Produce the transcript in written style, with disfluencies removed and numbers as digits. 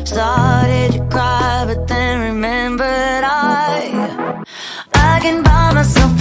Started to cry, but then remembered I can buy myself